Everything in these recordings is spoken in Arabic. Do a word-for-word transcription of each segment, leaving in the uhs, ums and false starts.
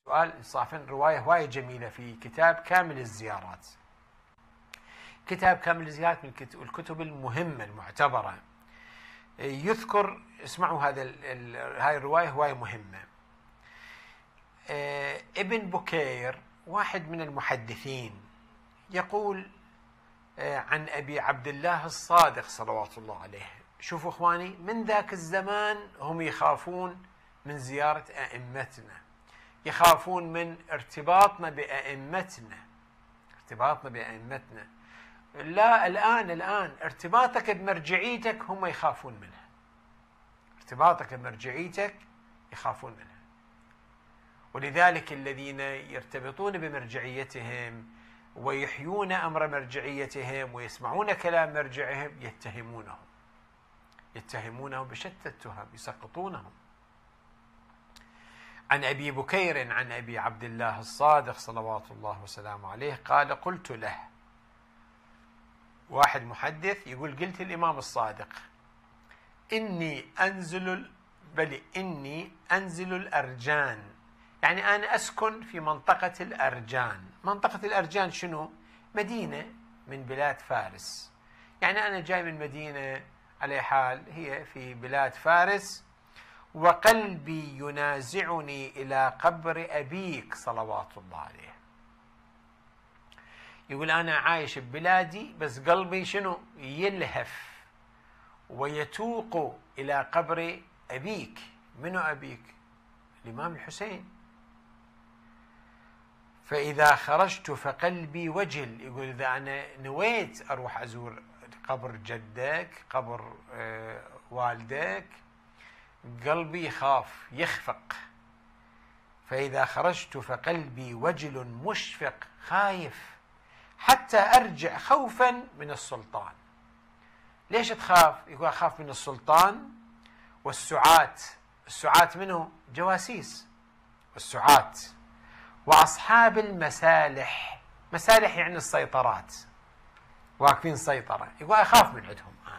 سؤال إنصافا رواية هواية جميلة في كتاب كامل الزيارات. كتاب كامل الزيارات من الكتب المهمة المعتبرة. يذكر، اسمعوا هذا هاي الرواية هواية مهمة. ابن بكير واحد من المحدثين يقول عن أبي عبد الله الصادق صلوات الله عليه. شوفوا إخواني، من ذاك الزمان هم يخافون من زيارة أئمتنا، يخافون من ارتباطنا بأئمتنا، ارتباطنا بأئمتنا. لا، الآن الآن ارتباطك بمرجعيتك هم يخافون منها، ارتباطك بمرجعيتك يخافون منها. ولذلك الذين يرتبطون بمرجعيتهم ويحيون أمر مرجعيتهم ويسمعون كلام مرجعهم يتهمونهم يتهمونهم بشتى التهم، يسقطونهم. عن أبي بكير عن أبي عبد الله الصادق صلوات الله وسلامه عليه قال: قلت له، واحد محدث يقول قلت الإمام الصادق: إني أنزل بل إني أنزل الأرجان، يعني أنا أسكن في منطقة الأرجان. منطقة الأرجان شنو؟ مدينة من بلاد فارس، يعني أنا جاي من مدينة على حال هي في بلاد فارس، وقلبي ينازعني إلى قبر أبيك صلوات الله عليه. يقول أنا عايش ببلادي بس قلبي شنو؟ يلهف ويتوق إلى قبر أبيك. منو أبيك؟ الإمام الحسين. فإذا خرجت فقلبي وجل، يقول إذا أنا نويت أروح أزور قبر جدك، قبر آه والدك، قلبي يخاف يخفق. فإذا خرجت فقلبي وجل مشفق، خايف حتى أرجع خوفا من السلطان. ليش تخاف؟ يقول أخاف من السلطان والسعاة. السعاة منه جواسيس، والسعاة وأصحاب المسالح. مسالح يعني السيطرات، واقفين سيطرة. يقول أخاف من عندهم أنا.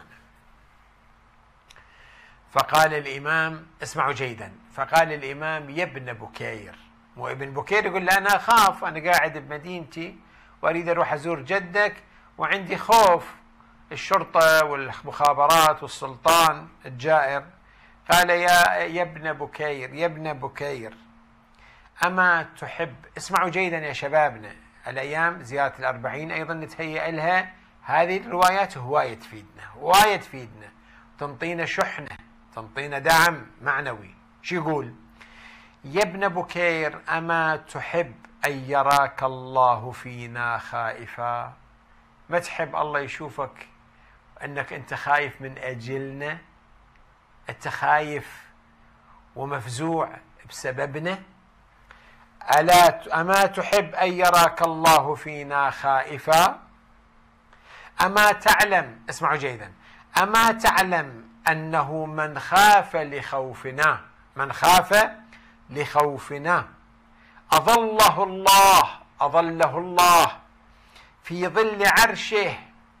فقال الإمام، اسمعوا جيدا، فقال الإمام: يا ابن بكير. وابن بكير يقول له أنا أخاف، أنا قاعد بمدينتي وأريد أروح أزور جدك وعندي خوف الشرطة والمخابرات والسلطان الجائر. قال: يا يا ابن بكير، يا ابن بكير، أما تحب، اسمعوا جيدا يا شبابنا، الأيام زيارة الأربعين أيضا نتهيأ لها. هذه الروايات هواية تفيدنا، هواية تفيدنا، تنطينا شحنة، تنطينا دعم معنوي. شو يقول؟ يا ابن بكير، أما تحب أن يراك الله فينا خائفا؟ ما تحب الله يشوفك أنك أنت خايف من أجلنا؟ أنت خايف ومفزوع بسببنا؟ ألا أما تحب أن يراك الله فينا خائفا؟ أما تعلم، اسمعوا جيدا، أما تعلم أنه من خاف لخوفنا، من خاف لخوفنا أظله الله، أظله الله في ظل عرشه.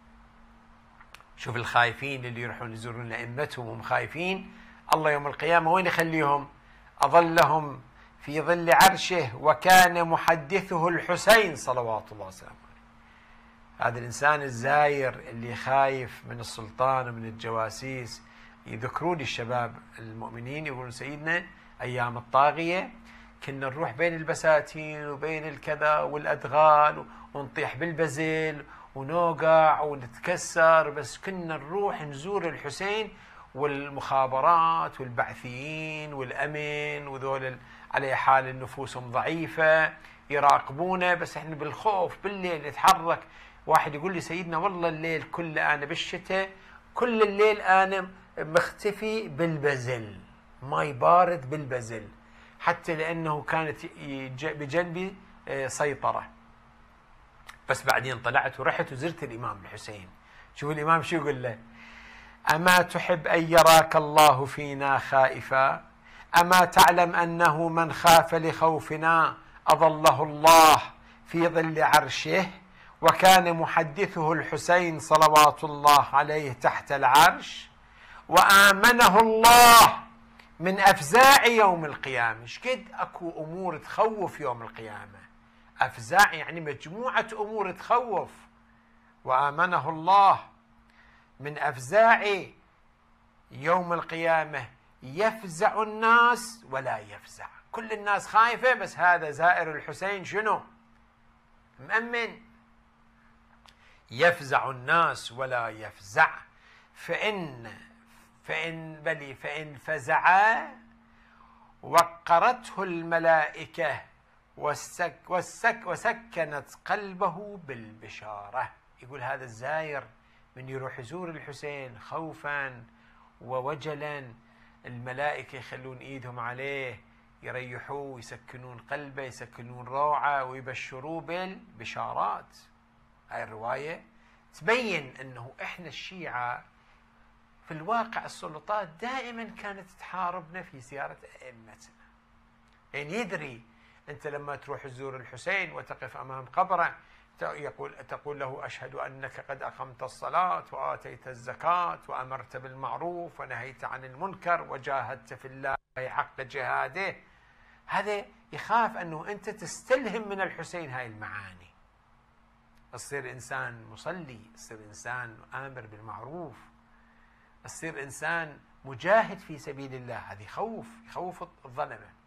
شوف الخايفين اللي يروحون يزورون أئمتهم وهم خايفين، الله يوم القيامة وين يخليهم؟ أظلهم في ظل عرشه، وكان محدثه الحسين صلوات الله وسلامه. هذا الإنسان الزاير اللي خايف من السلطان ومن الجواسيس. يذكرون الشباب المؤمنين يقولون سيدنا أيام الطاغية كنا نروح بين البساتين وبين الكذا والأدغال ونطيح بالبزل ونوقع ونتكسر، بس كنا نروح نزور الحسين، والمخابرات والبعثيين والأمن وذول على حال النفوسهم ضعيفة يراقبونا، بس احنا بالخوف بالليل نتحرك. واحد يقول لي سيدنا والله الليل كله أنا بالشتاء كل الليل أنا مختفي بالبزل، ماي بارد بالبزل، حتى لأنه كانت بجنبي سيطرة. بس بعدين طلعت ورحت وزرت الإمام الحسين. شوف الإمام شو يقول له: أما تحب أن يراك الله فينا خائفا؟ أما تعلم أنه من خاف لخوفنا أظله الله في ظل عرشه، وكان محدثه الحسين صلوات الله عليه تحت العرش، وآمنه الله من أفزاع يوم القيامة. شقد أكو أمور تخوف يوم القيامة. أفزاع يعني مجموعة أمور تخوف. وآمنه الله. من أفزاع يوم القيامة يفزع الناس ولا يفزع. كل الناس خايفة، بس هذا زائر الحسين شنو؟ مأمن. يفزع الناس ولا يفزع. فإن فإن بلي فإن فزع وقرته الملائكة وسك وسك وسكنت قلبه بالبشارة. يقول هذا الزاير من يروح يزور الحسين خوفا ووجلا، الملائكة يخلون ايدهم عليه، يريحوه، يسكنون قلبه، يسكنون روعه، ويبشروه بالبشارات. هاي الرواية تبين أنه إحنا الشيعة في الواقع السلطات دائما كانت تحاربنا في زيارة أئمتنا. يعني يدري أنت لما تروح تزور الحسين وتقف أمام قبره يقول تقول له أشهد أنك قد أقمت الصلاة وآتيت الزكاة وأمرت بالمعروف ونهيت عن المنكر وجاهدت في الله حق جهاده. هذا يخاف أنه أنت تستلهم من الحسين هاي المعاني، تصير إنسان مصلي، تصير إنسان آمر بالمعروف، تصير إنسان مجاهد في سبيل الله. هذه خوف، يخوف الظلمة.